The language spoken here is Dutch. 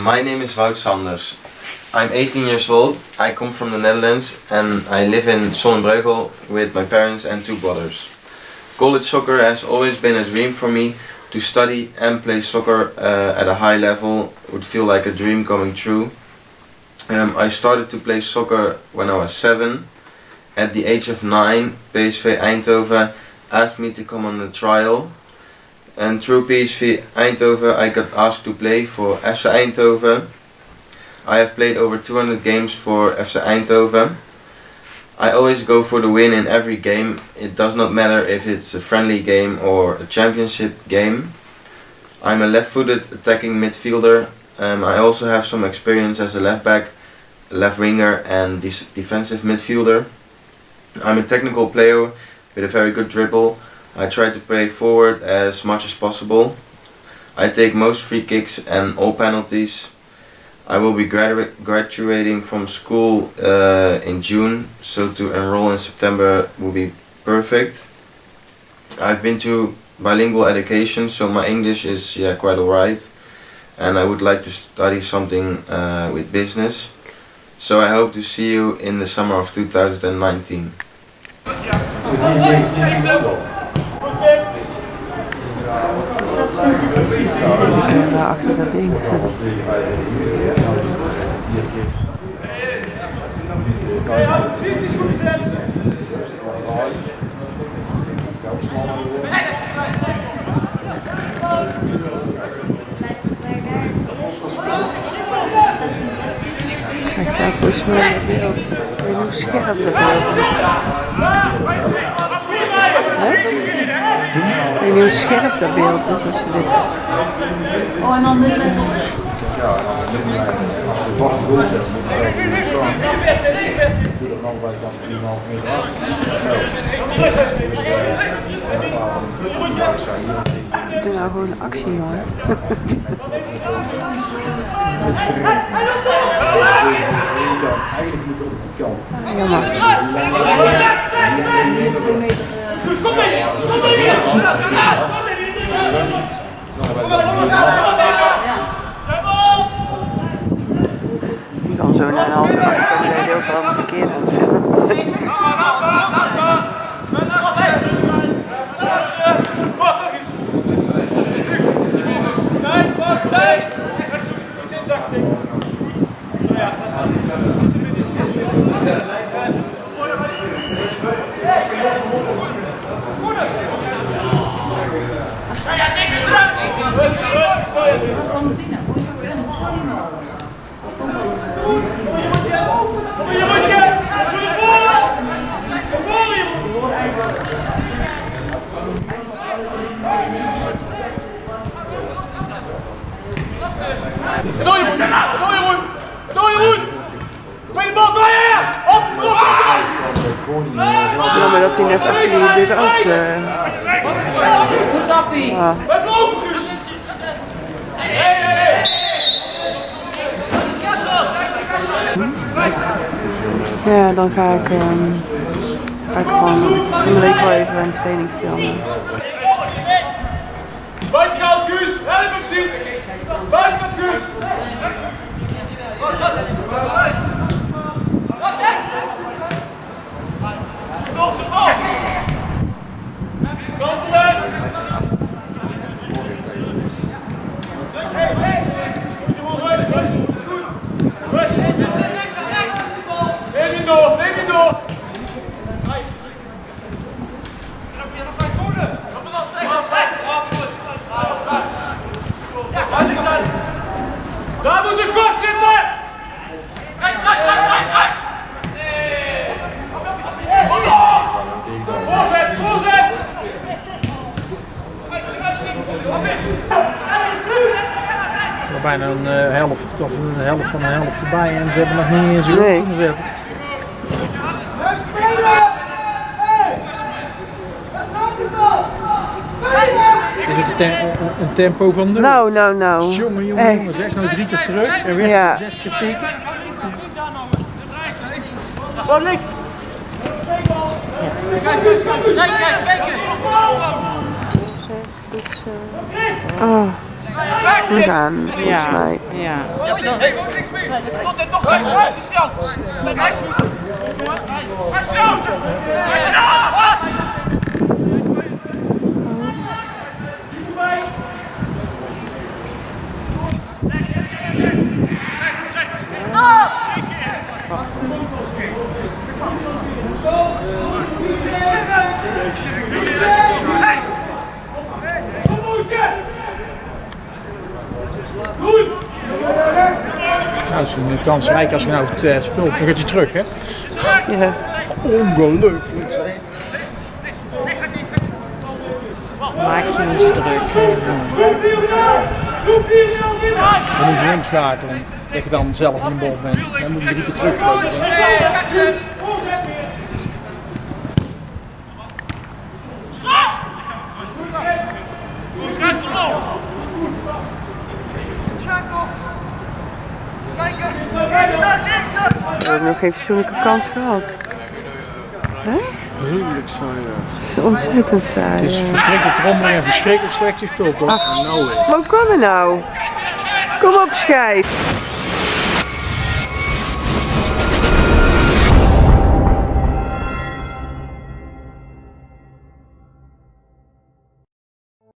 My name is Wout Sanders. I'm 18 years old, I come from the Netherlands and I live in Zonnebreugel with my parents and 2 brothers. College soccer has always been a dream for me. To study and play soccer at a high level would feel like a dream coming true. I started to play soccer when I was 7. At the age of 9, PSV Eindhoven asked me to come on the trial. And through PSV Eindhoven I got asked to play for FC Eindhoven. I have played over 200 games for FC Eindhoven. I always go for the win in every game. It does not matter if it's a friendly game or a championship game. I'm a left-footed attacking midfielder. I also have some experience as a left back, left winger and defensive midfielder. I'm a technical player with a very good dribble. I try to play forward as much as possible. I take most free kicks and all penalties. I will be graduating from school in June, so to enroll in September will be perfect. I've been to bilingual education, so my English is quite alright, and I would like to study something with business. So I hope to see you in the summer of 2019. Achter dat ding. Kijk daar volgens mij het beeld. Ik weet niet hoe scherp dat beeld is. Ik weet niet hoe scherp dat beeld is als je dit... Oh, en dan dit net. Ja, als je vast wil zetten, moet je staan. Doe dat dan bij de 3,5 meter af. Doe nou gewoon een actie, jongen. Eigenlijk moet het op die kant. Jammer. Kom mee! Dan zo na een half uur achterkomen dat je de hele tijd al verkeerd aan het filmen. Jammer dat hij net achter die dugout... Goed appie! Ja, dan ga ik gewoon van de week wel even een training filmen. Buiten gehaald, Guus! Help hem zien! Buiten met Guus! Daar moet de kort zitten! Rechts! Voorzet! Bijna een helft of een helft van een helft voorbij en ze hebben nog niet eens een gezet. Is het een tempo van de... Nou. Jongen, zeg nou 3 keer terug en weer 6 keer tikken. Wat links! Oh. We gaan, volgens mij. Ja. Nou, het is een kansrijk als je nou het speelt, dan gaat hij terug, hè? Ja. Ongelooflijk, zeg. Maak je niet zo druk. Dan moet je hem schakelen, dat je dan zelf in de bal bent. Dan moet je 3 keer terugkomen. Ze hebben nog geen fatsoenlijke kans gehad. Hè? Heerlijk saai. Het is ontzettend saai. Het is ja. verschrikkelijk rommelig en verschrikkelijk slecht gespeeld, toch? Ach, hoe kan het nou? Kom op, schijf.